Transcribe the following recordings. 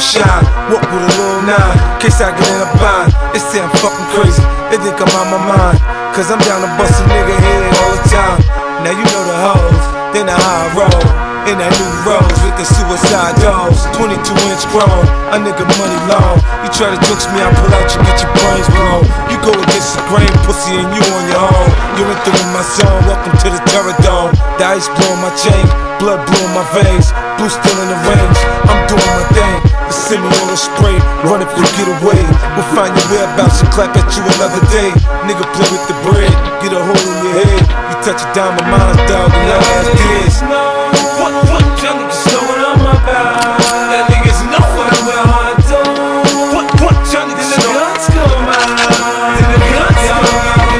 shine, walk with a little nine, in case I get in a bind. They say I'm fucking crazy, they think I'm out my mind, cause I'm down to bust a nigga head all the time. Now you know the hoes, they know how I roll, in that new rose with the suicide doors. 22-inch grown, a nigga money long. You try to jokes me, I pull out, you get your brains blown. You go against the grain, pussy, and you on your own. You're entering my zone, welcome to the Terror Dome. The ice blowing my chain, blood blowing my veins, blue still in the range. I'm doing my thing, the semi-auto spray, run if you get away. We'll find your whereabouts and clap at you another day. Nigga play with the bread, get a hole in your head. You touch it down my mind, dog, and your ass kids. What y'all niggas know what I'm about? That niggas know what I'm about. What y'all niggas know? The guns come out. The guns come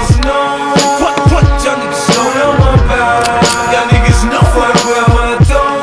out. What y'all niggas know what I'm about? Y'all niggas know what I'm about.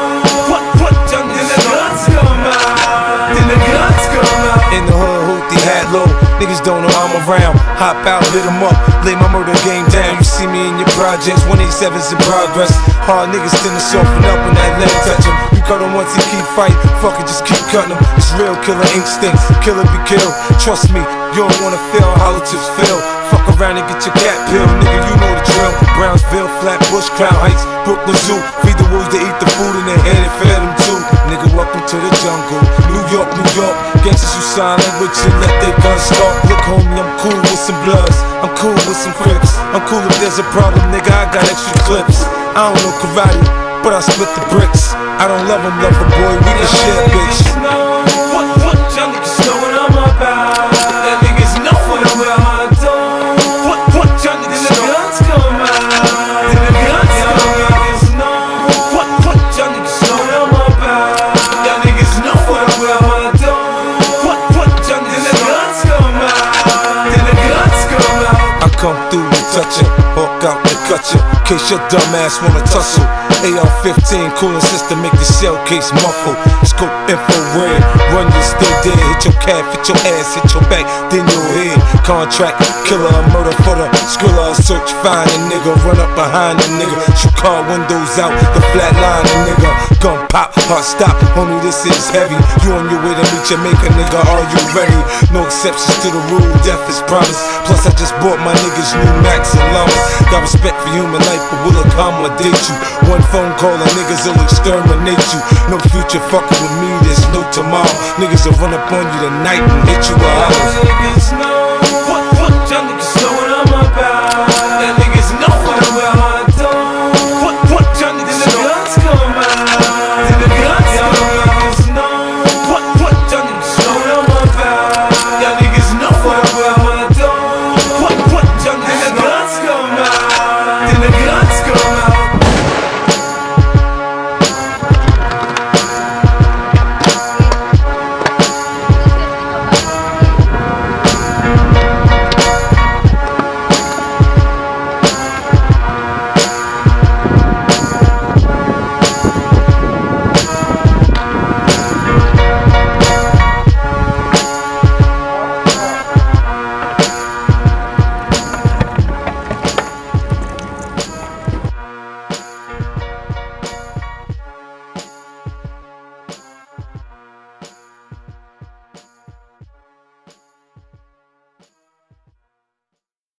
What y'all niggas know? The guns come out. The guns come out. In the hood, hoopty hat low. Niggas don't know I'm around. Hop out, hit 'em up, lay my murder game down. You see me in your projects, 187's in progress. Hard niggas tend to soften up when that leg touch 'em. You cut 'em once, he keep fight. Fuck it, just keep cutting 'em. It's real killer instinct. Killer be killed. Trust me, you don't wanna fail. Hollow tips fail. Fuck around and get your cat peeled. Nigga, you know the drill. Brownsville, Flatbush, Crown Heights, Brooklyn Zoo. Feed the wolves to eat the food in their head and fed them too. Nigga, welcome to the jungle. New York, New York. Gangsters who sign language and let their guns start. Look, homie, I'm cool with some bloods. I'm cool with some crips. I'm cool if there's a problem, nigga, I got extra clips. I don't know karate, but I split the bricks. I don't love him, love a boy, we can share, bitch. What y'all niggas know what I'm about? That niggas know what I'm about. What y'all niggas know? The guns come out. The guns come out. What y'all niggas know what I'm about? Y'all niggas know what I'm about. What y'all niggas know? The guns come out. The guns come out. I come through and touch it, walk out and cut you. Case your dumb ass wanna tussle. AR-15 cooling system make the shell case muffle. Scope infrared, run you still dead. Hit your calf, hit your ass, hit your back, then your head. Contract, killer, murder for the skriller. Search, find a nigga, run up behind a nigga. Shoot car windows out, the flat line a nigga. Gun pop, heart stop, homie this is heavy. You on your way to meet your maker, nigga, are you ready? No exceptions to the rule, death is promised. Plus I just bought my niggas new Max and Llamas. Got respect for human life, but will accommodate you. One phone call and niggas will exterminate you. No future fucking with me, there's no tomorrow. Niggas will run up on you tonight and hit you with hollers.